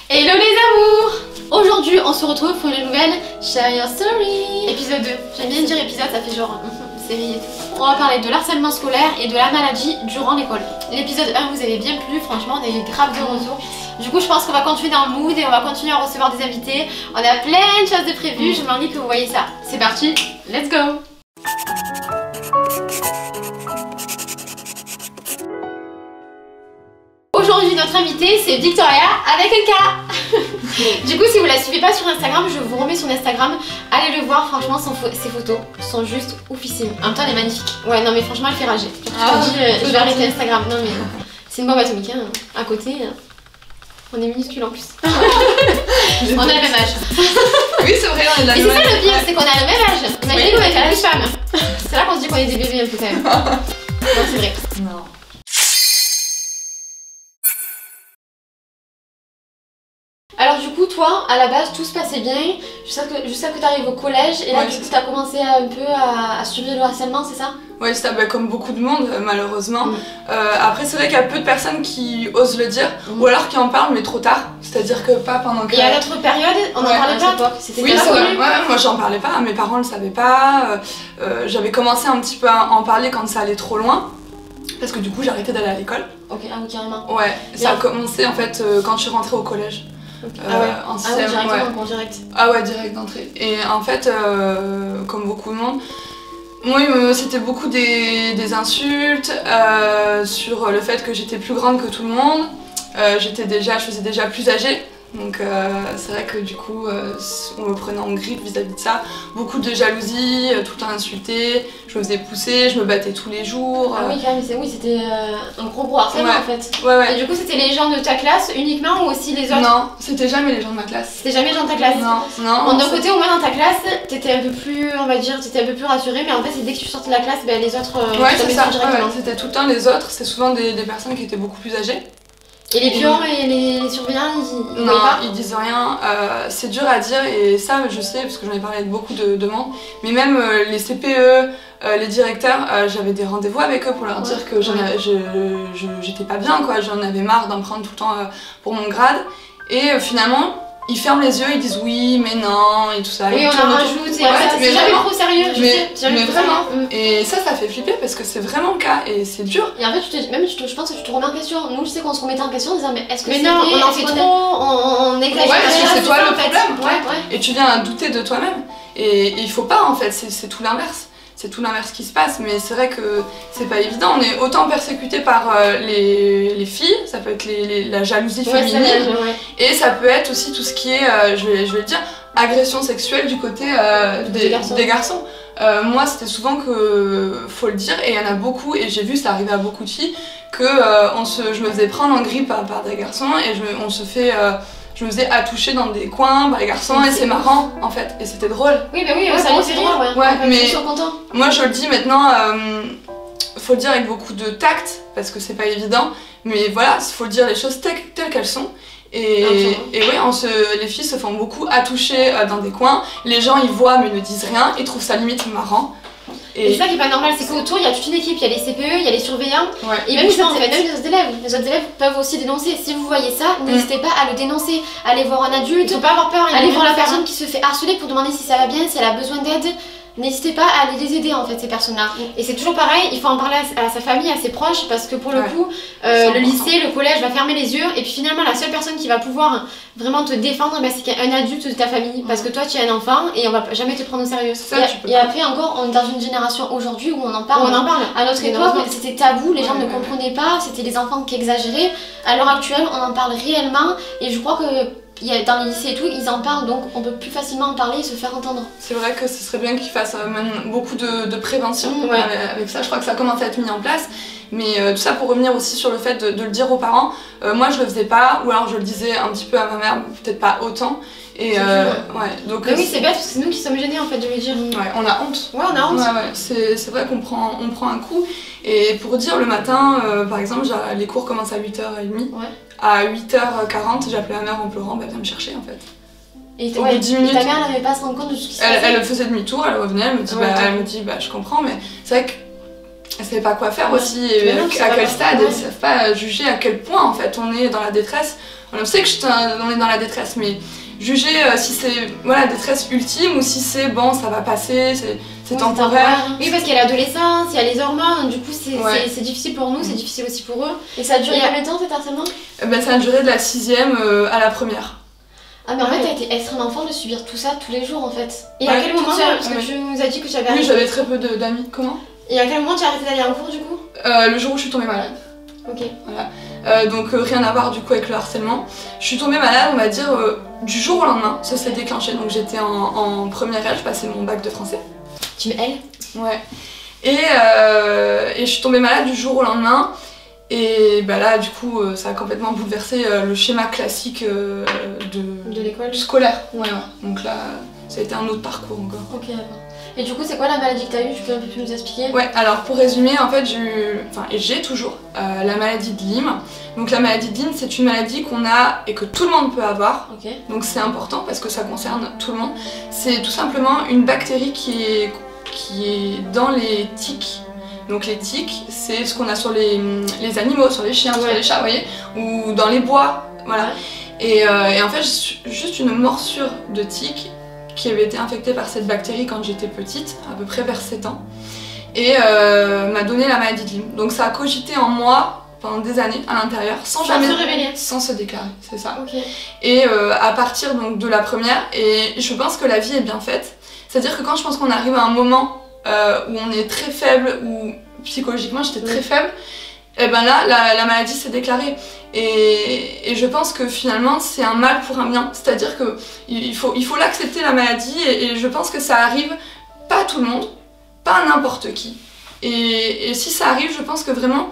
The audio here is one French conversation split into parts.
Hello les amours! Aujourd'hui on se retrouve pour une nouvelle Share Your Story épisode 2. J'aime bien dire épisode, ça fait genre série et tout. On va parler de l'harcèlement scolaire et de la maladie durant l'école. L'épisode 1 vous avez bien plu, franchement on a eu grave de retours. Du coup je pense qu'on va continuer dans le mood et on va continuer à recevoir des invités. On a plein de choses de prévues, je m'ennuie que vous voyez ça. C'est parti, let's go! Aujourd'hui notre invitée c'est Victoria avec un K. Du coup si vous la suivez pas sur Instagram, je vous remets son Instagram. Allez le voir, franchement ses photos sont juste oufissimes. En même temps elle est magnifique. Ouais non mais franchement elle fait rager. Je vais arrêter Instagram. Non mais c'est une bombe atomique hein. À côté, on est minuscule en plus. On a le même âge. Oui c'est vrai, on est de la même âge. Et c'est ça le pire, c'est qu'on a le même âge. Imaginez qu'on était la même femme. C'est là qu'on se dit qu'on est des bébés un peu quand même. Non c'est vrai. Non. Alors du coup toi à la base tout se passait bien jusqu'à que tu arrives au collège et là ouais, du coup tu as commencé un peu à subir le harcèlement, c'est ça? Ouais c'est ça, bah, comme beaucoup de monde malheureusement. Après c'est vrai qu'il y a peu de personnes qui osent le dire ou alors qui en parlent mais trop tard. C'est-à-dire que pas pendant que... Et à notre période on en parlait pas? Oui c'est vrai, moi j'en parlais pas, mes parents le savaient pas. J'avais commencé un petit peu à en parler quand ça allait trop loin. Parce que du coup j'ai arrêté d'aller à l'école. Ok, ah oui carrément. Ouais, ça a commencé en fait quand je suis rentrée au collège. Okay. En CM, directement, direct. Ah ouais, direct d'entrée. Et en fait, comme beaucoup de monde, moi c'était beaucoup des insultes sur le fait que j'étais plus grande que tout le monde. Je faisais déjà plus âgée. Donc c'est vrai que du coup on me prenait en grippe vis-à-vis de ça. Beaucoup de jalousie, tout le temps insulté, je me faisais pousser, je me battais tous les jours. Ah oui quand même, oui c'était un gros harcèlement en fait. Ouais. Et du coup c'était les gens de ta classe uniquement ou aussi les autres? Non, c'était jamais les gens de ma classe. C'était jamais les gens de ta classe? Non. Bon, d'un côté au moins dans ta classe, t'étais un peu plus, on va dire, t'étais un peu plus rassurée, mais en fait c'est dès que tu sortais de la classe, ben, les autres ouais c'est ça, directement. C'était tout le temps les autres, c'est souvent des personnes qui étaient beaucoup plus âgées. Et les pions et les surveillants, ils non, pas? ils disent rien, c'est dur à dire et ça je sais parce que j'en ai parlé avec beaucoup de monde, mais même les CPE, les directeurs, j'avais des rendez-vous avec eux pour leur dire que j'étais pas bien quoi, j'en avais marre d'en prendre tout le temps pour mon grade et finalement ils ferment les yeux, ils disent oui mais non et tout ça. Oui on en rajoute, c'est jamais trop sérieux, mais vraiment. Et ça fait flipper parce que c'est vraiment le cas et c'est dur. Et en fait je pense que tu te remets en question. Nous je sais qu'on se remettait en question en disant mais est-ce que c'est non, vrai, on en fait trop, on exagère. Ouais parce que c'est toi le problème. Ouais. Et tu viens à douter de toi-même. Et il faut pas en fait, c'est tout l'inverse. C'est tout l'inverse qui se passe, mais c'est vrai que c'est pas évident. On est autant persécuté par les filles, ça peut être la jalousie féminine, et ça peut être aussi tout ce qui est, je vais le dire, agression sexuelle du côté des garçons. Moi c'était souvent que, faut le dire, et il y en a beaucoup, et j'ai vu ça arriver à beaucoup de filles, que je me faisais prendre en grippe par des garçons, et je me faisais attoucher dans des coins par les garçons et c'est marrant en fait, et c'était drôle. Oui bah oui, ça nous fait rire, mais moi je le dis maintenant, faut le dire avec beaucoup de tact parce que c'est pas évident, mais voilà, faut le dire les choses telles qu'elles sont. Et oui, les filles se font beaucoup attoucher dans des coins, les gens ils voient mais ne disent rien, ils trouvent ça limite marrant. Et c'est ça qui est pas normal, c'est qu'autour il y a toute une équipe, il y a les CPE, il y a les surveillants, et même les autres élèves. Les autres élèves peuvent aussi dénoncer. Si vous voyez ça, n'hésitez pas à le dénoncer, allez voir un adulte, faut pas avoir peur, allez voir la personne qui se fait harceler pour demander si ça va bien, si elle a besoin d'aide. N'hésitez pas à aller les aider en fait ces personnes-là. Et c'est toujours pareil, il faut en parler à sa famille, à ses proches, parce que pour le coup, le lycée, le collège va fermer les yeux et puis finalement la seule personne qui va pouvoir vraiment te défendre, c'est un adulte de ta famille. Parce que toi tu es un enfant et on va jamais te prendre au sérieux. Et après encore, on est dans une génération aujourd'hui où on en parle. À notre époque, c'était tabou, les gens ne comprenaient pas, c'était les enfants qui exagéraient. À l'heure actuelle, on en parle réellement et je crois que dans les lycées et tout, ils en parlent, donc on peut plus facilement en parler et se faire entendre. C'est vrai que ce serait bien qu'ils fassent même beaucoup de prévention avec ça, je crois que ça commence à être mis en place. Mais tout ça pour revenir aussi sur le fait de le dire aux parents, moi je le faisais pas, ou alors je le disais un petit peu à ma mère, peut-être pas autant. Et donc mais oui c'est bête parce que c'est nous qui sommes gênés en fait de lui dire. Ouais, on a honte. Ouais, on a honte. C'est vrai qu'on prend un coup. Et pour dire le matin, par exemple, les cours commencent à 8h30. À 8h40, j'appelais ma mère en pleurant, bah viens me chercher en fait. Et ta mère n'avait pas à se rendre compte de ce qui se passait? Elle faisait demi-tour, elle revenait, elle me dit bah je comprends, mais c'est vrai que elles savaient pas quoi faire aussi, et à quel stade, elles savent pas juger à quel point en fait on est dans la détresse. On sait que on est dans la détresse, mais juger si c'est la détresse ultime ou si c'est bon, ça va passer, c'est temporaire. Oui, parce qu'il y a l'adolescence, il y a les hormones, du coup c'est difficile pour nous, c'est difficile aussi pour eux. Et ça a duré combien de temps cet harcèlement? Ça a duré de la 6e à la première. Ah mais en fait t'as été extrêmement fort de subir tout ça tous les jours en fait. Et à quel moment, parce que tu nous as dit que tu avais arrêté... Oui, j'avais très peu d'amis. Comment? Et à quel moment tu as arrêté d'aller en cours du coup? Le jour où je suis tombée malade. Ok. Voilà. Donc rien à voir du coup avec le harcèlement. Je suis tombée malade, on va dire, du jour au lendemain, ça s'est déclenché. Donc j'étais en première L, je passais mon bac de français. Tu me L? Ouais. Et je suis tombée malade du jour au lendemain. Et là, du coup, ça a complètement bouleversé le schéma classique de l'école scolaire. Ouais. Donc là, ça a été un autre parcours encore. Ok, d'accord. Et du coup, c'est quoi la maladie que tu as eue? Tu peux un peu plus nous expliquer? Ouais, alors pour résumer, en fait, j'ai toujours la maladie de Lyme. Donc la maladie de Lyme, c'est une maladie qu'on a et que tout le monde peut avoir. Okay. Donc c'est important parce que ça concerne tout le monde. C'est tout simplement une bactérie qui est dans les tiques. Donc les tiques, c'est ce qu'on a sur les animaux, sur les chiens, sur les chats, vous voyez, ou dans les bois, voilà. Et en fait, juste une morsure de tique qui avait été infectée par cette bactérie quand j'étais petite, à peu près vers 7 ans, et m'a donné la maladie de Lyme. Donc ça a cogité en moi pendant des années à l'intérieur, sans se déclarer, c'est ça. Okay. Et à partir donc de la première, et je pense que la vie est bien faite, c'est-à-dire que quand je pense qu'on arrive à un moment où on est très faible, ou psychologiquement j'étais très faible, et là la maladie s'est déclarée. Et je pense que finalement c'est un mal pour un bien, c'est-à-dire que il faut l'accepter, la maladie, et je pense que ça arrive pas à tout le monde, pas à n'importe qui. Et si ça arrive, je pense que vraiment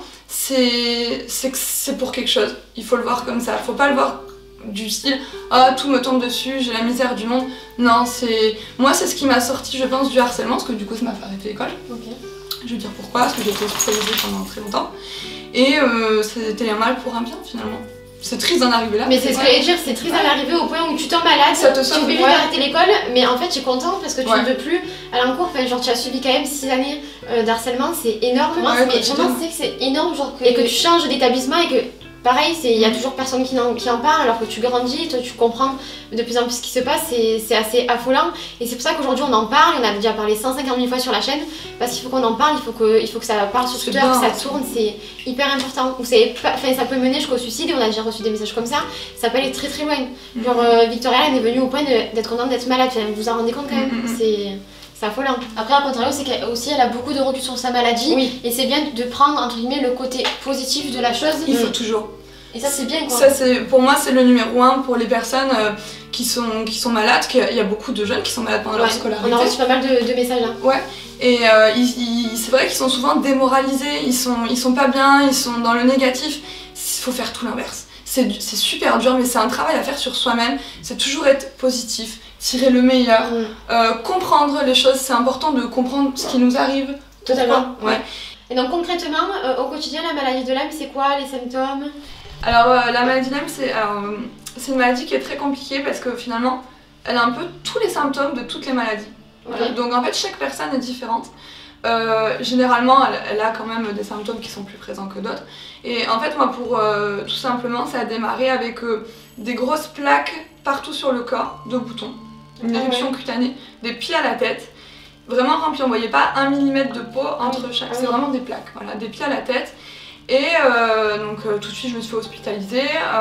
c'est pour quelque chose. Il faut le voir comme ça, faut pas le voir du style ah tout me tombe dessus, j'ai la misère du monde. Non, moi c'est ce qui m'a sorti, je pense, du harcèlement, parce que du coup ça m'a fait arrêter l'école. Okay. Je vais dire pourquoi, parce que j'ai été hospitalisée pendant très longtemps. Et c'était un mal pour un bien finalement. C'est triste d'en arriver là. Mais c'est ce que j'allais dire, c'est triste d'en arriver au point où tu tombes malade, ça te sauve, tu veux d'arrêter l'école, mais en fait tu es content parce que tu ne veux plus aller en cours. Enfin, genre tu as suivi quand même 6 années d'harcèlement, c'est énorme. Mais vraiment c'est que c'est énorme, genre et que tu changes d'établissement et que pareil, il y a toujours personne qui en parle, alors que tu grandis, toi tu comprends de plus en plus ce qui se passe, c'est assez affolant. Et c'est pour ça qu'aujourd'hui on en parle, on a déjà parlé 150 000 fois sur la chaîne, parce qu'il faut qu'on en parle, il faut que ça parle sur Twitter, que ça tourne, c'est hyper important. Ça peut mener jusqu'au suicide, et on a déjà reçu des messages comme ça, ça peut aller très très loin. Genre Victoria elle est venue au point d'être contente d'être malade, vous vous en rendez compte quand même, c'est affolant. Après, à contrario, c'est qu'elle a beaucoup de recul sur sa maladie, et c'est bien de prendre entre guillemets le côté positif de la chose. Il faut toujours. Et ça c'est bien quoi. Ça, pour moi c'est le numéro 1 pour les personnes qui sont malades, qu'il y a beaucoup de jeunes qui sont malades pendant leur scolarité. On a reçu pas mal de messages là. Ouais, et c'est vrai qu'ils sont souvent démoralisés, ils sont pas bien, ils sont dans le négatif. Il faut faire tout l'inverse. C'est super dur, mais c'est un travail à faire sur soi-même, c'est toujours être positif, tirer le meilleur, comprendre les choses, c'est important de comprendre ce qui nous arrive. Totalement. Ouais. Et donc concrètement, au quotidien, la maladie de Lyme, c'est quoi les symptômes? Alors la maladie de Lyme, c'est une maladie qui est très compliquée parce que finalement, elle a un peu tous les symptômes de toutes les maladies. Okay. Voilà. Donc en fait, chaque personne est différente. Généralement, elle a quand même des symptômes qui sont plus présents que d'autres. Et en fait, moi, tout simplement, ça a démarré avec des grosses plaques partout sur le corps, de boutons, une éruption cutanée, des pieds à la tête, vraiment remplis. On voyait pas 1 mm de peau entre chaque. C'est vraiment des plaques, voilà, des pieds à la tête. Et donc tout de suite je me suis fait hospitaliser,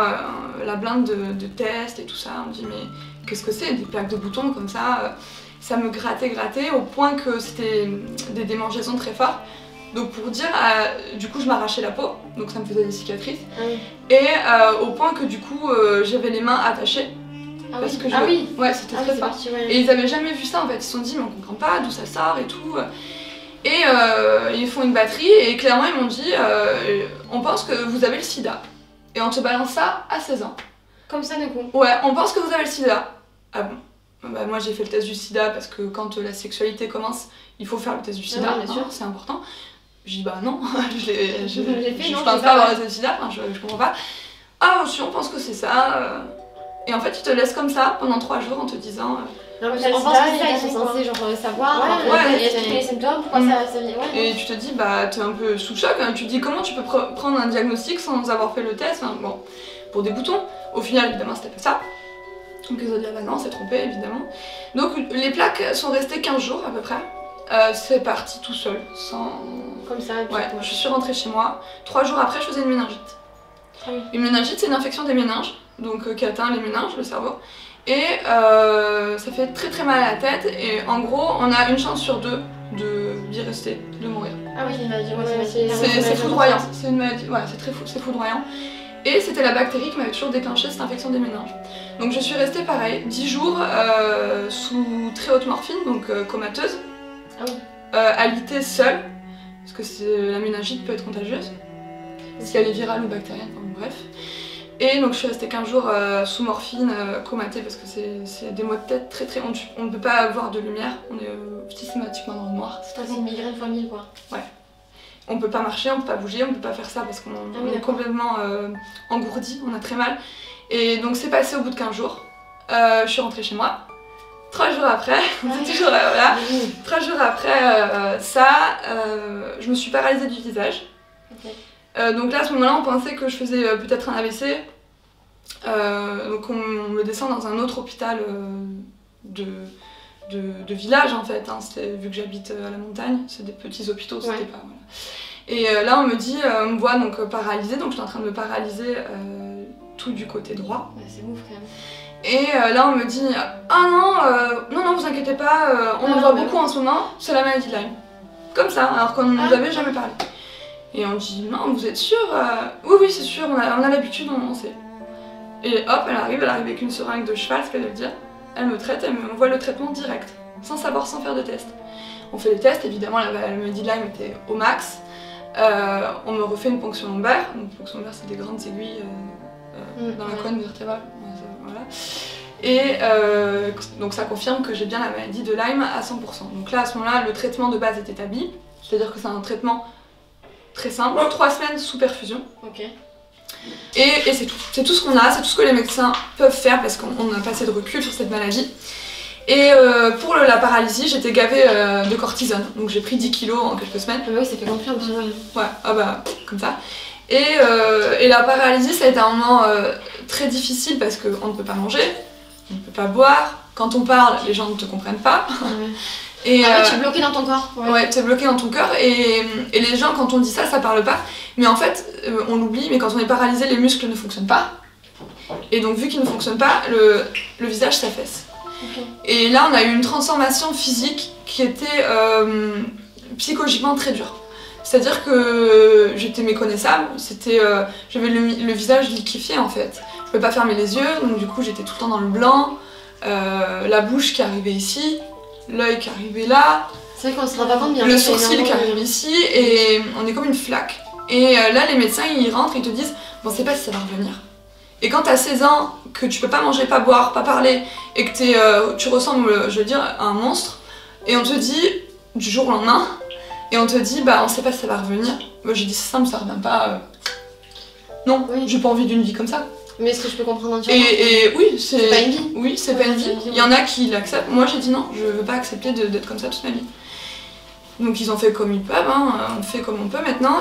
la blinde de tests et tout ça, on me dit mais qu'est-ce que c'est, des plaques de boutons comme ça, ça me grattait au point que c'était des démangeaisons très fortes. Donc pour dire, du coup je m'arrachais la peau, donc ça me faisait des cicatrices, et au point que du coup j'avais les mains attachées. Parce que ouais, c'était très fort. Et ils avaient jamais vu ça en fait, ils se sont dit mais on comprend pas d'où ça sort et tout. Et ils font une batterie et clairement ils m'ont dit on pense que vous avez le sida et on te balance ça à 16 ans. Comme ça du coup? Ouais, on pense que vous avez le sida. Ah bon? Bah, moi j'ai fait le test du sida parce que quand la sexualité commence, il faut faire le test du sida, bien sûr, c'est important. Je dis bah non, je pense pas avoir le test du sida, enfin, je comprends pas. Ah si on pense que c'est ça. Et en fait, ils te laissent comme ça pendant 3 jours en te disant... Non, mais on pense que ça, ils sont censés genre savoir, les symptômes, pourquoi ça vient. Et tu te dis, bah t'es un peu sous choc, hein. Tu te dis comment tu peux prendre un diagnostic sans avoir fait le test, hein. Bon, pour des boutons. Au final, évidemment, c'était pas ça. Donc ils ont dit, ah bah non, c'est trompé, évidemment. Donc les plaques sont restées 15 jours à peu près. C'est parti tout seul, sans... Comme ça, et puis ouais, je suis rentrée chez moi. 3 jours après, je faisais une méningite. Ah oui. Une méningite, c'est une infection des méninges, donc qui atteint les méninges, le cerveau. Et ça fait très très mal à la tête. Et en gros, on a une chance sur 2 d'y rester, de mourir. Ah oui, c'est une maladie, c'est foudroyant. C'est une maladie, ouais, c'est foudroyant. Et c'était la bactérie qui m'avait toujours déclenché cette infection des méninges. Donc je suis restée pareil, 10 jours sous très haute morphine, donc comateuse. Ah oui. Alitée seule, parce que la méningite peut être contagieuse, parce qu'elle est virale ou bactérienne, enfin, bref. Et donc je suis restée 15 jours sous morphine, comatée, parce que c'est des maux de tête très très... On ne peut pas avoir de lumière, on est systématiquement dans le noir. C'est une migraine fois 1000 quoi. Ouais. On peut pas marcher, on peut pas bouger, on peut pas faire ça parce qu'on est complètement engourdi, on a très mal. Et donc c'est passé au bout de 15 jours. Je suis rentrée chez moi. 3 jours après, toujours voilà. 3 jours après je me suis paralysée du visage. Okay. Donc là à ce moment-là on pensait que je faisais peut-être un AVC. Donc on me descend dans un autre hôpital de village en fait, hein. Vu que j'habite à la montagne, c'est des petits hôpitaux, c'était pas... Voilà. Et là on me dit, on me voit donc paralysée, donc je suis en train de me paralyser tout du côté droit. Ouais, c'est ouf quand même. Et là on me dit, ah non, non vous inquiétez pas, on en voit beaucoup en ce moment, c'est la maladie de Lyme. Comme ça, alors qu'on ne nous avait jamais parlé. Et on dit, non vous êtes sûr? Oui c'est sûr, on a l'habitude, on sait. Et hop, elle arrive avec une seringue de cheval, ce qu'elle veut dire. Elle me traite, elle m'envoie le traitement direct, sans savoir, sans faire de test. On fait les tests, évidemment la maladie de Lyme était au max. On me refait une ponction lombaire. Une ponction lombaire, c'est des grandes aiguilles dans la colonne vertébrale. Voilà. Et donc ça confirme que j'ai bien la maladie de Lyme à 100%. Donc là, à ce moment-là, le traitement de base est établi. C'est-à-dire que c'est un traitement très simple, 3 semaines sous perfusion. Okay. Et c'est tout. C'est tout ce qu'on a, c'est tout ce que les médecins peuvent faire parce qu'on n'a pas assez de recul sur cette maladie. Et pour la paralysie, j'étais gavée de cortisone, donc j'ai pris 10 kilos en quelques semaines. Ah bah oui, ça fait gonfler un petit peu. Ouais, ah bah, comme ça. Et la paralysie, ça a été un moment très difficile parce qu'on ne peut pas manger, on ne peut pas boire. Quand on parle, les gens ne te comprennent pas. Ouais. Et tu es bloqué dans ton corps. Ouais, tu es bloqué dans ton corps et les gens, quand on dit ça, ça parle pas. Mais en fait, on l'oublie, mais quand on est paralysé, les muscles ne fonctionnent pas. Et donc, vu qu'ils ne fonctionnent pas, le visage s'affaisse. Okay. Et là, on a eu une transformation physique qui était psychologiquement très dure. C'est-à-dire que j'étais méconnaissable, j'avais le visage liquéfié en fait. Je pouvais pas fermer les yeux, donc du coup j'étais tout le temps dans le blanc, la bouche qui arrivait ici, l'œil qui arrivait là, c'est vrai qu'on se rend pas compte bien, le sourcil qui arrive ici, et on est comme une flaque. Et là les médecins ils rentrent et te disent bon c'est pas si ça va revenir. Et quand t'as 16 ans, que tu peux pas manger, pas boire, pas parler, et que tu ressembles, je veux dire, à un monstre, et on te dit, du jour au lendemain, et on te dit, bah on sait pas si ça va revenir. Moi j'ai dit c'est simple, ça revient pas. Non, oui. J'ai pas envie d'une vie comme ça. Mais est-ce que je peux comprendre entièrement? Et oui, c'est pas une vie. Oui, c'est pas une vie. Il y en a qui l'acceptent. Moi j'ai dit non, je veux pas accepter d'être comme ça toute ma vie. Donc ils ont fait comme ils peuvent, hein. On fait comme on peut maintenant,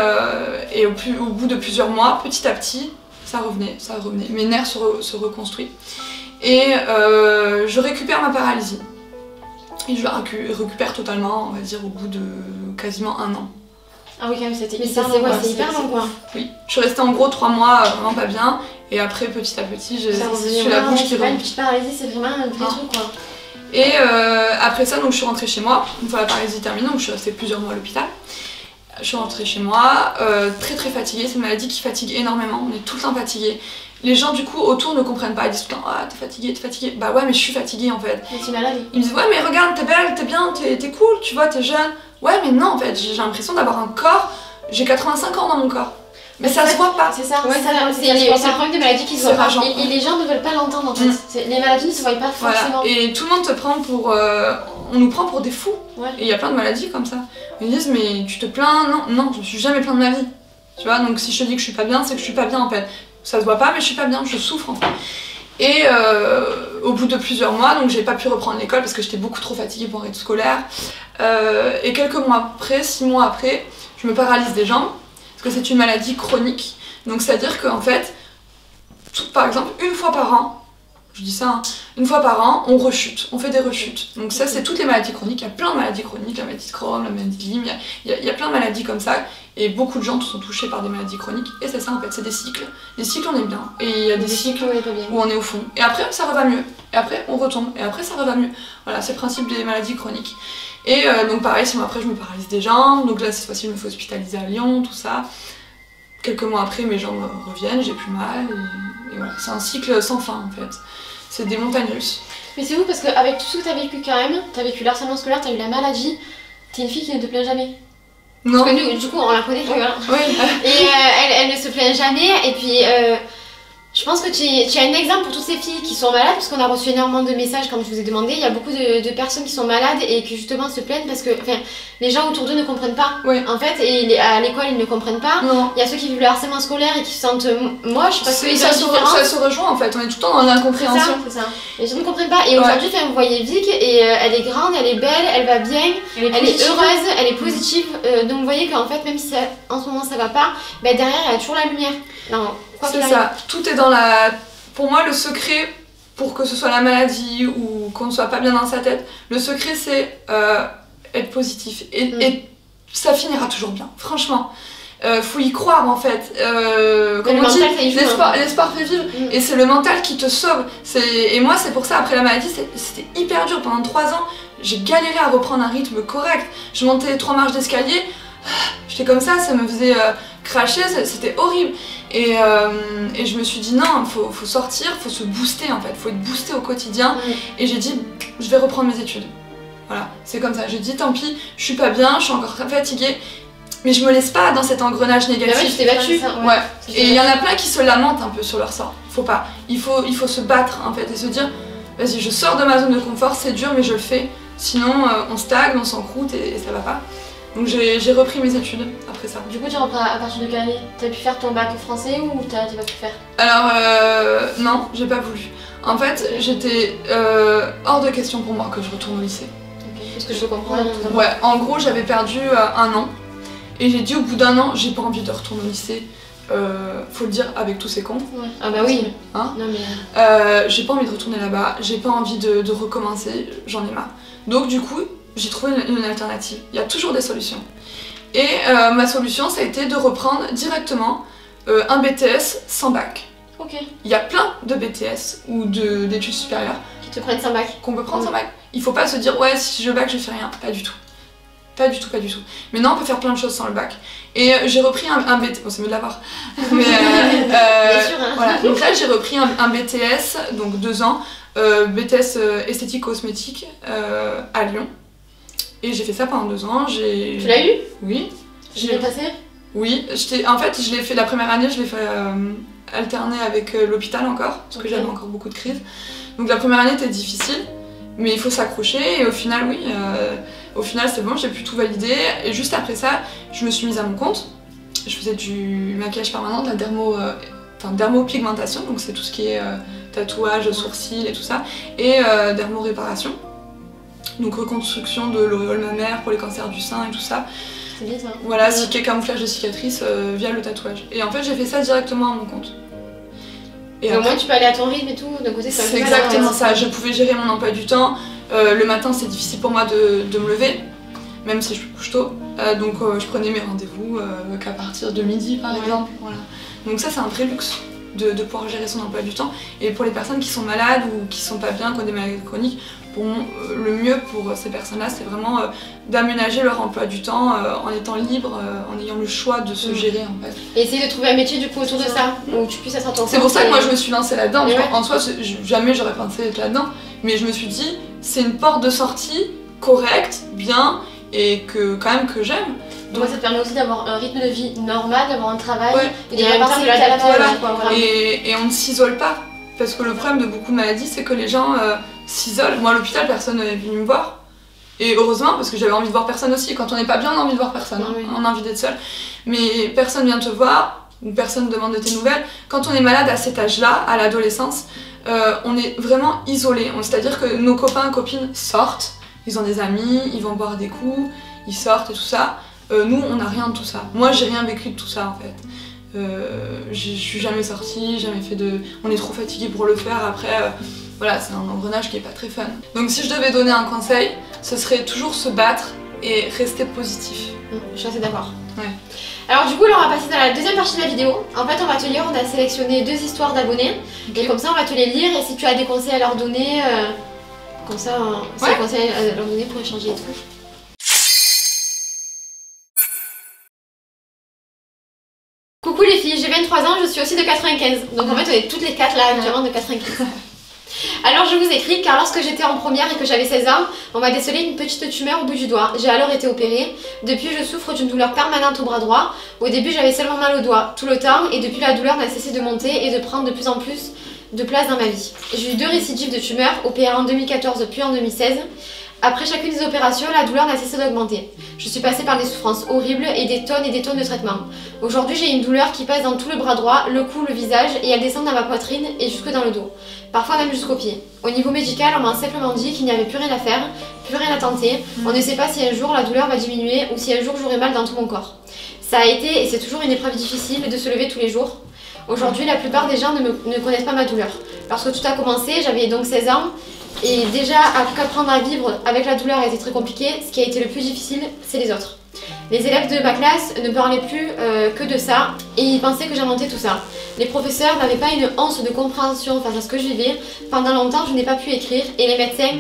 et au bout de plusieurs mois, petit à petit, ça revenait. Mes nerfs se reconstruisent. Et je récupère ma paralysie. Et je la récupère totalement, on va dire, au bout de quasiment 1 an. Ah oui, quand même, c'était hyper long, quoi. Oui, je suis restée en gros 3 mois vraiment pas bien. Et après, petit à petit, j'ai la bouche qui remonte. C'est pas une petite paralysie, c'est vraiment un vrai truc, quoi. Et après ça, donc, je suis rentrée chez moi. Une fois la paralysie terminée, donc je suis restée plusieurs mois à l'hôpital. Je suis rentrée chez moi, très très fatiguée. C'est une maladie qui fatigue énormément, on est tout le temps fatigué. Les gens du coup autour ne comprennent pas, ils disent tout le temps ah t'es fatiguée. Bah ouais mais je suis fatiguée en fait. Mais t'es malade. Ils me disent ouais mais regarde t'es belle, t'es bien, t'es cool, tu vois, t'es jeune. Ouais mais non en fait, j'ai l'impression d'avoir un corps, j'ai 85 ans dans mon corps. Mais ça se voit pas. C'est ça, ouais, c'est le problème des maladies qui se voient pas. Et les gens ne veulent pas l'entendre en fait. Les maladies ne se voient pas forcément. Voilà. Et tout le monde te prend pour... on nous prend pour des fous. Ouais. Et il y a plein de maladies comme ça. Ils disent mais tu te plains? Non, je me suis jamais plaint de ma vie. Tu vois, donc si je te dis que je suis pas bien, c'est que je suis pas bien en fait. Ça se voit pas mais je suis pas bien, je souffre en fait. Et au bout de plusieurs mois, donc j'ai pas pu reprendre l'école parce que j'étais beaucoup trop fatiguée pour un rythme scolaire. Et quelques mois après, 6 mois après, je me paralyse des jambes parce que c'est une maladie chronique. Donc c'est-à-dire qu'en fait, par exemple, une fois par an, je dis ça, hein, une fois par an, on rechute, on fait des rechutes. Donc ça, c'est toutes les maladies chroniques. Il y a plein de maladies chroniques, la maladie de Crohn, la maladie de Lyme, il y a plein de maladies comme ça. Et beaucoup de gens sont touchés par des maladies chroniques. Et c'est ça en fait, c'est des cycles. Les cycles, on est bien. Et il y a des cycles où on est au fond. Et après, ça va mieux. Et après, on retombe. Et après, ça va mieux. Voilà, c'est le principe des maladies chroniques. Et donc pareil, 6 mois après, je me paralyse des jambes. Donc là, cette fois-ci, je me fais hospitaliser à Lyon, tout ça. Quelques mois après, mes jambes reviennent, j'ai plus mal. Et voilà, c'est un cycle sans fin en fait. C'est des montagnes russes. Mais c'est ouf parce qu'avec tout ce que t'as vécu quand même, t'as vécu le harcèlement scolaire, t'as eu la maladie, t'es une fille qui ne te plaint jamais. Non. Parce que nous, du coup, on la connaît. Voilà. Oui. Et elle ne se plaint jamais. Et puis, je pense que tu es un exemple pour toutes ces filles qui sont malades, parce qu'on a reçu énormément de messages quand je vous ai demandé. Il y a beaucoup de personnes qui sont malades et qui justement se plaignent parce que les gens autour d'eux ne comprennent pas. Oui. En fait, et à l'école, ils ne comprennent pas. Non. Il y a ceux qui vivent le harcèlement scolaire et qui se sentent moches parce qu'ils sont différents. Ça se rejoint en fait, on est tout le temps dans l'incompréhension. C'est ça. Les gens ne comprennent pas. Et aujourd'hui, vous voyez Vic, et elle est grande, elle est belle, elle va bien, elle est heureuse, elle est positive. Donc vous voyez qu'en fait, même si en ce moment ça va pas, derrière, il y a toujours la lumière. Non, c'est ça, tout est dans la... Pour moi, le secret, pour que ce soit la maladie ou qu'on ne soit pas bien dans sa tête, le secret c'est être positif. Et ça finira toujours bien, franchement. Faut y croire en fait. Comme on dit, l'espoir fait vivre. Et c'est le mental qui te sauve. Et moi, c'est pour ça, après la maladie, c'était hyper dur. Pendant 3 ans, j'ai galéré à reprendre un rythme correct. Je montais 3 marches d'escalier, j'étais comme ça me faisait cracher, c'était horrible. Et je me suis dit non, faut sortir, faut se booster en fait, faut être boosté au quotidien. Et j'ai dit, je vais reprendre mes études. Voilà, c'est comme ça. J'ai dit tant pis, je suis pas bien, je suis encore très fatiguée. Mais je me laisse pas dans cet engrenage négatif. Mais ouais, tu t'es battue. Ouais. Et il y en a plein qui se lamentent un peu sur leur sort. Faut pas. Il faut se battre en fait et se dire vas-y, je sors de ma zone de confort, c'est dur mais je le fais. Sinon on stagne, on s'encroute et ça va pas. Donc j'ai repris mes études après ça. Du coup, tu reprends à partir de quelle année? T'as pu faire ton bac français ou t'as pas pu faire? Alors non, j'ai pas voulu. En fait, j'étais hors de question pour moi que je retourne au lycée. Ok, parce que je peux comprendre. Ouais, en gros, j'avais perdu 1 an. Et j'ai dit au bout d'1 an, j'ai pas envie de retourner au lycée. Faut le dire avec tous ces cons. Ouais. Ah bah oui. Hein, non mais... j'ai pas envie de retourner là-bas, j'ai pas envie de recommencer, j'en ai marre. Donc du coup, j'ai trouvé une alternative. Il y a toujours des solutions. Et ma solution, ça a été de reprendre directement un BTS sans bac. Ok. Il y a plein de BTS ou d'études supérieures qui te prennent sans bac. Qu'on peut prendre sans bac. Il faut pas se dire ouais, si je bac, je fais rien. Pas du tout. Pas du tout, pas du tout. Maintenant, on peut faire plein de choses sans le bac. Et j'ai repris un BTS, bon c'est mieux de l'avoir. Mais bien sûr, hein. Voilà. Donc là, j'ai repris un BTS, donc 2 ans, BTS esthétique cosmétique à Lyon. Et j'ai fait ça pendant 2 ans. Tu l'as eu? Oui. J'ai passé? Oui. En fait, je l'ai fait la première année, je l'ai fait alterner avec l'hôpital encore, parce que j'avais encore beaucoup de crises. Donc la première année était difficile, mais il faut s'accrocher. Et au final, oui. Au final, c'est bon, j'ai pu tout valider. Et juste après ça, je me suis mise à mon compte. Je faisais du maquillage permanent, de la dermopigmentation, donc c'est tout ce qui est tatouage, sourcils et tout ça, et dermoréparation. Donc reconstruction de l'auréole mammaire pour les cancers du sein et tout ça. C'est bien ça. Voilà, camouflage de cicatrices via le tatouage. Et en fait, j'ai fait ça directement à mon compte. Et au moins, tu peux aller à ton rythme et tout, d'un côté, c'est exactement ça. Je pouvais gérer mon emploi du temps. Le matin, c'est difficile pour moi de me lever, même si je me couche tôt. Donc je prenais mes rendez-vous qu'à partir de midi, par exemple. Voilà. Donc ça, c'est un vrai luxe de pouvoir gérer son emploi du temps. Et pour les personnes qui sont malades ou qui sont pas bien, qui ont des maladies chroniques, le mieux pour ces personnes-là, c'est vraiment d'aménager leur emploi du temps en étant libre, en ayant le choix de se gérer en fait. Et essayer de trouver un métier du coup autour de ça, où tu puisses être à ton compte. C'est pour ça que moi je me suis lancée là-dedans. En soi, jamais j'aurais pensé être là-dedans, mais je me suis dit, c'est une porte de sortie correcte, bien, et quand même que j'aime. Donc ça te permet aussi d'avoir un rythme de vie normal, d'avoir un travail, et en même temps de l'adapter. Et on ne s'isole pas. Parce que le problème de beaucoup de maladies, c'est que les gens s'isolent. Moi, à l'hôpital, personne n'est venu me voir. Et heureusement, parce que j'avais envie de voir personne aussi. Quand on n'est pas bien, on a envie de voir personne. On a envie d'être seul. Mais personne vient te voir. où personne ne demande de tes nouvelles. Quand on est malade à cet âge-là, à l'adolescence, on est vraiment isolé. C'est-à-dire que nos copains, copines sortent, ils ont des amis, ils vont boire des coups, ils sortent et tout ça. Nous, on n'a rien de tout ça. Moi, j'ai rien vécu de tout ça en fait. Je suis jamais sortie, jamais fait de... On est trop fatigué pour le faire, après... Voilà, c'est un engrenage qui est pas très fun. Donc si je devais donner un conseil, ce serait toujours se battre et rester positif. Je suis assez d'accord. Ouais. Alors du coup là on va passer dans la deuxième partie de la vidéo. En fait on va te lire, on a sélectionné 2 histoires d'abonnés. Okay. Et comme ça on va te les lire et si tu as des conseils à leur donner, comme ça, si tu as des conseils à leur donner pour échanger et tout. Coucou les filles, j'ai 23 ans, je suis aussi de 95. Donc en fait on est toutes les 4 là actuellement de 95. Alors je vous écris car lorsque j'étais en première et que j'avais 16 ans, on m'a décelé une petite tumeur au bout du doigt. J'ai alors été opérée. Depuis je souffre d'une douleur permanente au bras droit. Au début j'avais seulement mal au doigt tout le temps et depuis la douleur n'a cessé de monter et de prendre de plus en plus de place dans ma vie. J'ai eu 2 récidives de tumeur, opérées en 2014 puis en 2016. Après chacune des opérations, la douleur n'a cessé d'augmenter. Je suis passée par des souffrances horribles et des tonnes de traitements. Aujourd'hui, j'ai une douleur qui passe dans tout le bras droit, le cou, le visage et elle descend dans ma poitrine et jusque dans le dos. Parfois même jusqu'aux pieds. Au niveau médical, on m'a simplement dit qu'il n'y avait plus rien à faire, plus rien à tenter. On ne sait pas si un jour la douleur va diminuer ou si un jour j'aurai mal dans tout mon corps. Ça a été et c'est toujours une épreuve difficile de se lever tous les jours. Aujourd'hui, la plupart des gens ne connaissent pas ma douleur. Lorsque tout a commencé, j'avais donc 16 ans. Et déjà, apprendre à vivre avec la douleur a été très compliqué. Ce qui a été le plus difficile, c'est les autres. Les élèves de ma classe ne parlaient plus que de ça et ils pensaient que j'inventais tout ça. Les professeurs n'avaient pas une once de compréhension face à ce que je vivais. Pendant longtemps, je n'ai pas pu écrire et les médecins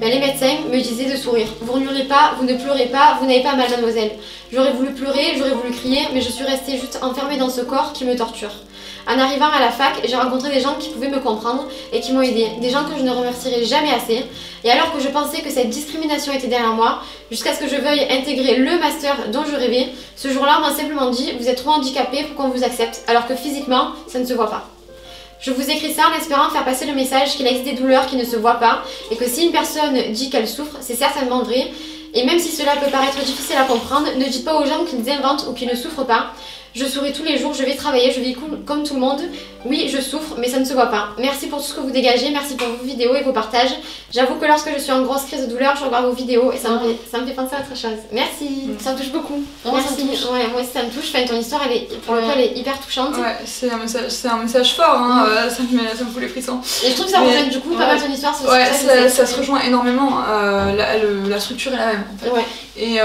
me disaient de sourire. Vous ne hurlez pas, vous ne pleurez pas, vous n'avez pas mal, mademoiselle. J'aurais voulu pleurer, j'aurais voulu crier, mais je suis restée juste enfermée dans ce corps qui me torture. En arrivant à la fac, j'ai rencontré des gens qui pouvaient me comprendre et qui m'ont aidée. Des gens que je ne remercierai jamais assez. Et alors que je pensais que cette discrimination était derrière moi, jusqu'à ce que je veuille intégrer le master dont je rêvais, ce jour-là, on m'a simplement dit « Vous êtes trop handicapé pour qu'on vous accepte », alors que physiquement, ça ne se voit pas. Je vous écris ça en espérant faire passer le message qu'il existe des douleurs qui ne se voient pas et que si une personne dit qu'elle souffre, c'est certainement vrai. Et même si cela peut paraître difficile à comprendre, ne dites pas aux gens qu'ils inventent ou qu'ils ne souffrent pas. Je souris tous les jours, je vais travailler, je vis comme tout le monde. Oui, je souffre, mais ça ne se voit pas. Merci pour tout ce que vous dégagez, merci pour vos vidéos et vos partages. J'avoue que lorsque je suis en grosse crise de douleur, je regarde vos vidéos et ça me fait penser à autre chose. Merci, ça me touche beaucoup. Merci. Ouais, moi aussi ça me touche. Enfin, ton histoire, pour le coup, elle est hyper touchante. Ouais, c'est un message fort, hein. Ça me fout les frissons. Et je trouve que ça reflète du coup pas mal ton histoire. Ouais, ça se rejoint énormément. La structure est la même en fait. Ouais. Et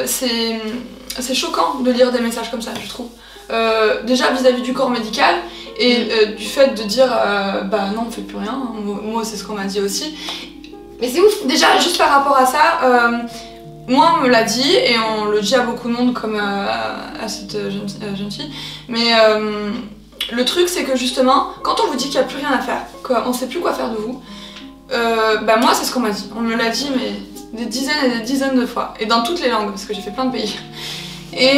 c'est choquant de lire des messages comme ça, je trouve. Déjà vis-à-vis du corps médical et du fait de dire bah non on fait plus rien, moi c'est ce qu'on m'a dit aussi. Mais c'est ouf. Déjà juste par rapport à ça, moi on me l'a dit et on le dit à beaucoup de monde comme à cette jeune fille, mais le truc c'est que justement quand on vous dit qu'il n'y a plus rien à faire, qu'on sait plus quoi faire de vous, bah moi c'est ce qu'on m'a dit, on me l'a dit mais des dizaines et des dizaines de fois et dans toutes les langues parce que j'ai fait plein de pays et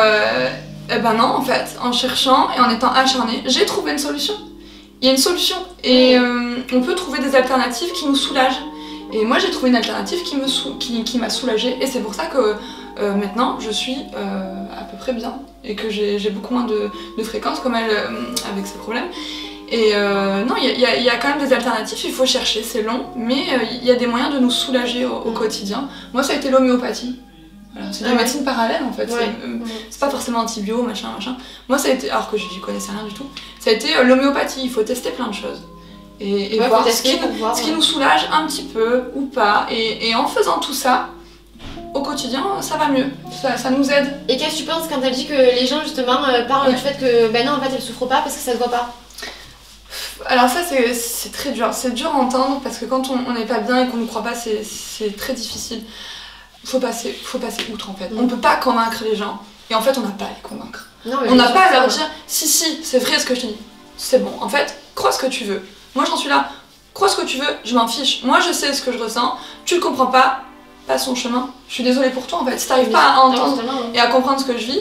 ben non en fait, en cherchant et en étant acharnée, j'ai trouvé une solution. Il y a une solution et on peut trouver des alternatives qui nous soulagent. Et moi j'ai trouvé une alternative qui m'a soulagée et c'est pour ça que maintenant je suis à peu près bien et que j'ai beaucoup moins de fréquences comme elle avec ses problèmes. Et non, il y a quand même des alternatives, il faut chercher, c'est long, mais il y a des moyens de nous soulager au quotidien. Moi ça a été l'homéopathie. Voilà, c'est de la médecine parallèle en fait, c'est pas forcément antibio, machin. Moi ça a été, alors que j'y connaissais rien du tout, ça a été l'homéopathie, il faut tester plein de choses. Et voir ce qui nous soulage un petit peu ou pas, et en faisant tout ça, au quotidien ça va mieux, ça nous aide. Et qu'est-ce que tu penses quand elle dit que les gens justement parlent du fait que ben non en fait elle souffre pas parce que ça se voit pas? Alors ça c'est très dur, c'est dur à entendre parce que quand on n'est pas bien et qu'on ne croit pas c'est très difficile. Faut passer outre en fait. On peut pas convaincre les gens et en fait on n'a pas à les convaincre. Non, on n'a pas à leur dire si c'est vrai ce que je te dis. C'est bon, en fait, crois ce que tu veux. Moi j'en suis là, crois ce que tu veux, je m'en fiche. Moi je sais ce que je ressens, tu le comprends pas, passe ton chemin. Je suis désolée pour toi en fait, si t'arrives pas à entendre et à comprendre ce que je vis,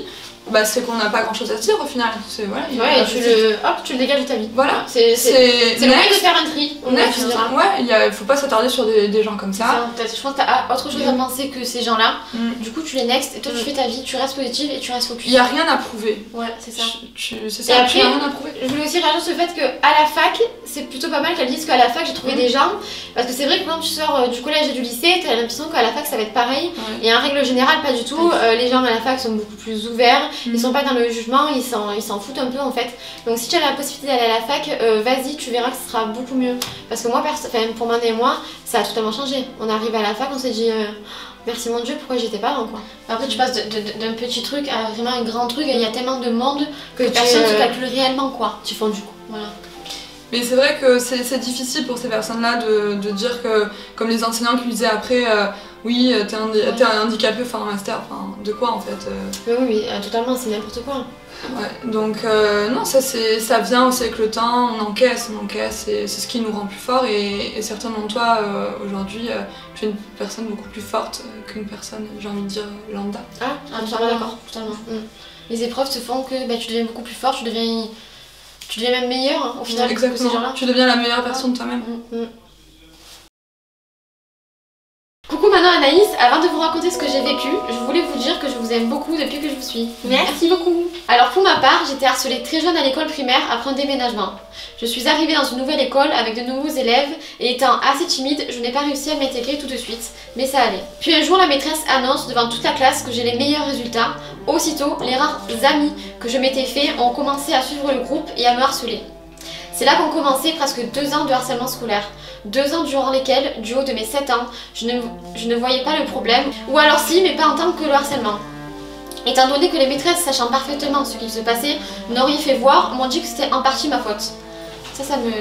bah, c'est qu'on n'a pas grand chose à se dire au final. Voilà, ouais, tu le dégages de ta vie. Voilà. C'est le moyen de faire un tri. Ouais, faut pas s'attarder sur des gens comme ça. Je pense que t'as autre chose à penser que ces gens-là. Du coup, tu les next et toi, tu fais ta vie, tu restes positive et tu restes focus. Il y a rien à prouver. Ouais, c'est ça. C'est ça, et après, rien à prouver. Je voulais aussi réagir sur le fait qu'à la fac, c'est plutôt pas mal qu'elles disent qu'à la fac, j'ai trouvé des gens. Parce que c'est vrai que quand tu sors du collège et du lycée, t'as l'impression qu'à la fac, ça va être pareil. Et en règle générale, pas du tout. Les gens à la fac sont beaucoup plus ouverts. Ils sont pas dans le jugement, ils s'en foutent un peu en fait. Donc si tu as la possibilité d'aller à la fac, vas-y, tu verras que ce sera beaucoup mieux. Parce que moi, pour Manon et moi, ça a totalement changé. On arrive à la fac, on s'est dit merci mon Dieu, pourquoi j'étais pas avant quoi. Après tu passes d'un petit truc à vraiment un grand truc, et il y a tellement de monde que personne ne calcule réellement quoi. Tu fonds du coup. Voilà. Mais c'est vrai que c'est difficile pour ces personnes-là de dire que, comme les enseignants qui lui disaient après, oui, t'es un handicapé, enfin un master, enfin de quoi en fait Oui, totalement, c'est n'importe quoi. Ouais, donc non, ça vient aussi avec le temps, on encaisse, et c'est ce qui nous rend plus forts, et certainement toi, aujourd'hui, tu es une personne beaucoup plus forte qu'une personne, j'ai envie de dire, lambda. Totalement d'accord, totalement. Les épreuves te font que tu deviens beaucoup plus fort, tu deviens même meilleur hein, au final. Exactement, que ces gens-là. Tu deviens la meilleure personne de toi-même. Coucou Manon, Anaïs, avant de vous raconter ce que j'ai vécu, je voulais vous dire que je vous aime beaucoup depuis que je vous suis. Merci beaucoup. Alors pour ma part, j'étais harcelée très jeune à l'école primaire après un déménagement. Je suis arrivée dans une nouvelle école avec de nouveaux élèves et étant assez timide, je n'ai pas réussi à m'intégrer tout de suite, mais ça allait. Puis un jour, la maîtresse annonce devant toute la classe que j'ai les meilleurs résultats. Aussitôt, les rares amis que je m'étais fait ont commencé à suivre le groupe et à me harceler. C'est là qu'ont commencé presque 2 ans de harcèlement scolaire. 2 ans durant lesquels, du haut de mes 7 ans, je ne voyais pas le problème, ou alors si, mais pas en tant que le harcèlement. Étant donné que les maîtresses, sachant parfaitement ce qu'il se passait, n'ont rien fait voir, m'ont dit que c'était en partie ma faute. Ça me...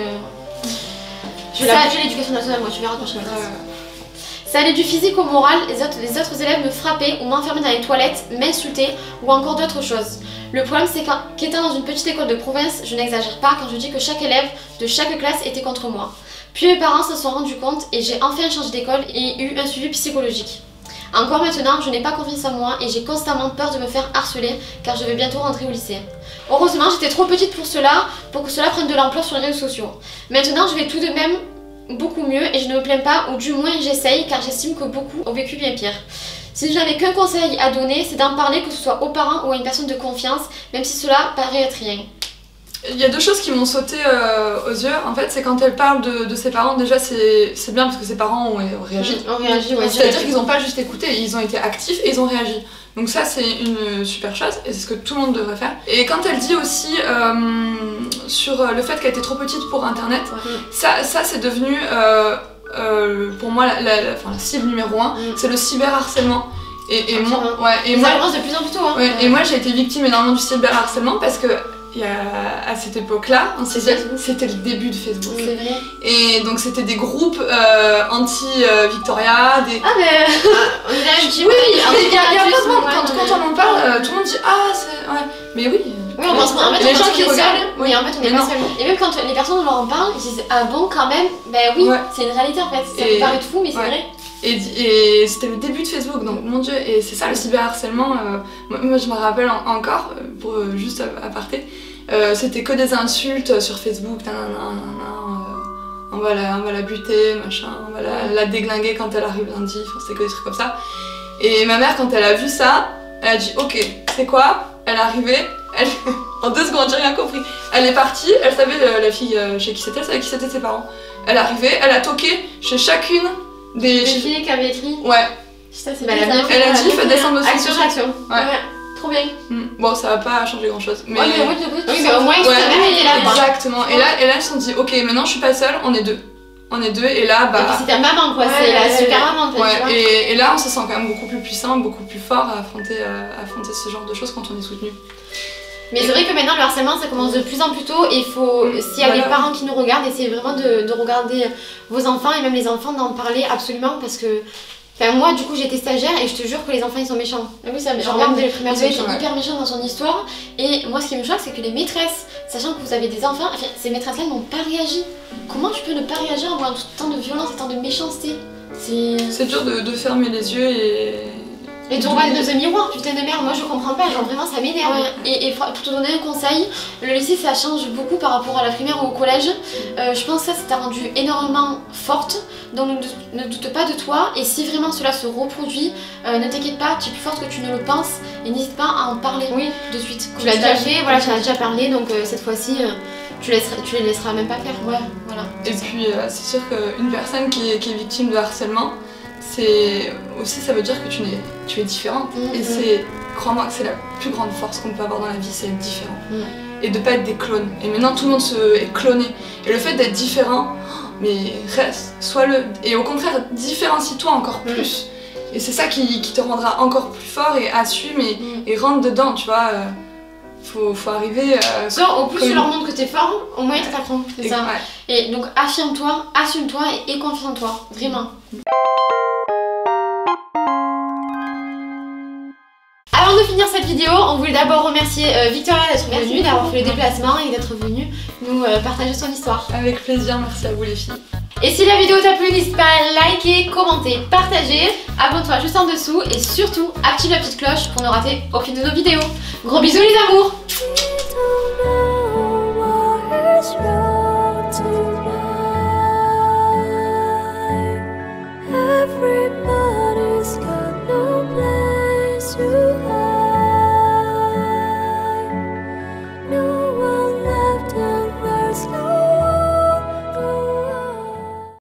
Je vais appeler l'éducation nationale, moi, tu verras quand je suis maîtresse. Ça allait du physique au moral, les autres élèves me frappaient ou m'enfermaient dans les toilettes, m'insultaient ou encore d'autres choses. Le problème c'est qu'étant dans une petite école de province, je n'exagère pas quand je dis que chaque élève de chaque classe était contre moi. Puis mes parents s'en sont rendus compte et j'ai enfin changé d'école et eu un suivi psychologique. Encore maintenant, je n'ai pas confiance en moi et j'ai constamment peur de me faire harceler car je vais bientôt rentrer au lycée. Heureusement, j'étais trop petite pour que cela prenne de l'ampleur sur les réseaux sociaux. Maintenant, je vais tout de même beaucoup mieux et je ne me plains pas, ou du moins j'essaye car j'estime que beaucoup ont vécu bien pire. Si je n'avais qu'un conseil à donner, c'est d'en parler, que ce soit aux parents ou à une personne de confiance, même si cela paraît être rien. Il y a 2 choses qui m'ont sauté aux yeux, en fait, c'est quand elle parle de ses parents, déjà c'est bien parce que ses parents ont réagi. C'est-à-dire qu'ils n'ont pas juste écouté, ils ont été actifs et ils ont réagi. Donc ça c'est une super chose et c'est ce que tout le monde devrait faire. Et quand elle dit aussi sur le fait qu'elle était trop petite pour internet, ça c'est devenu pour moi la cible numéro 1, c'est le cyberharcèlement. Et moi, de plus en plus tôt. Et moi j'ai été victime énormément du cyberharcèlement parce que à cette époque-là, c'était le début de Facebook. C'est vrai. Et donc c'était des groupes anti-Victoria, des... on dirait un petit... Oui, il y a plein de monde, quand on en parle, tout le monde dit « Ah, c'est... ouais, mais oui ». Oui, on pense en fait, les gens qui regardent, oui, en fait on est pas seuls. Et même quand les personnes leur en parlent, ils disent « Ah bon, quand même ?» Ben oui, c'est une réalité en fait, ça me paraît fou, mais c'est vrai. Et c'était le début de Facebook, donc mon Dieu, et c'est ça le cyberharcèlement. Moi je me rappelle encore, pour juste aparté, c'était que des insultes sur Facebook, on va la buter, machin, on va la déglinguer quand elle arrive lundi, c'était que des trucs comme ça. Et ma mère, quand elle a vu ça, elle a dit ok, c'est quoi? Elle est arrivée, en 2 secondes, j'ai rien compris. Elle est partie, elle savait la fille chez qui c'était, elle savait qui c'était ses parents. Elle est arrivée, elle a toqué chez chacune des filles qui avaient écrit. Ouais. Ça, c'est elle a dit faites descendre le action sur action. Ouais. Trop bien. Bon, ça va pas changer grand chose. Mais mais au moins ils étaient là. Exactement. Et là ils se sont dit ok, maintenant je suis pas seule, on est 2. On est 2 et là bah. Et puis c'était maman quoi, c'est la super maman. Ouais. Et là on se sent quand même beaucoup plus puissant, beaucoup plus fort à affronter ce genre de choses quand on est soutenu. Mais c'est vrai que maintenant le harcèlement ça commence de plus en plus tôt et il faut, s'il y a des parents qui nous regardent, essayez vraiment de regarder vos enfants et même les enfants d'en parler absolument parce que moi du coup j'ai été stagiaire et je te jure que les enfants ils sont méchants. Oui, ça genre même dès le primaire ils sont hyper méchants dans son histoire et moi ce qui me choque c'est que les maîtresses, sachant que vous avez des enfants, ces maîtresses là n'ont pas réagi. Comment tu peux ne pas réagir en voyant tant de violence et tant de méchanceté? C'est dur de fermer les yeux Mais tu regardes dans un miroir, putain de merde, moi je comprends pas, genre vraiment ça m'énerve. Et pour te donner un conseil, le lycée ça change beaucoup par rapport à la primaire ou au collège. Je pense que ça t'a rendu énormément forte, donc ne doute pas de toi. Et si vraiment cela se reproduit, ne t'inquiète pas, tu es plus forte que tu ne le penses. Et n'hésite pas à en parler de suite. Tu l'as déjà fait, voilà, tu en as déjà parlé, donc cette fois-ci tu les laisseras même pas faire. Voilà. Et puis c'est sûr qu'une personne qui est victime de harcèlement, c'est aussi, ça veut dire que tu es différente. Et c'est, crois-moi, que c'est la plus grande force qu'on peut avoir dans la vie, c'est être différent. Et de pas être des clones. Et maintenant tout le monde est cloné. Et le fait d'être différent, mais reste, sois-le. Et au contraire, différencie-toi encore plus. Et c'est ça qui te rendra encore plus fort, et assume et rentre dedans, tu vois. Faut arriver. Au plus tu leur montres que t'es fort, au moins ils t'attaqueront. C'est ça. Et donc affirme-toi, assume-toi et confiance en toi. Vraiment. Avant de finir cette vidéo, on voulait d'abord remercier Victoria d'être venue, d'avoir fait le déplacement et d'être venue nous partager son histoire. Avec plaisir, merci à vous les filles. Et si la vidéo t'a plu, n'hésite pas à liker, commenter, partager, abonne-toi juste en dessous et surtout active la petite cloche pour ne rater aucune de nos vidéos. Gros bisous les amours!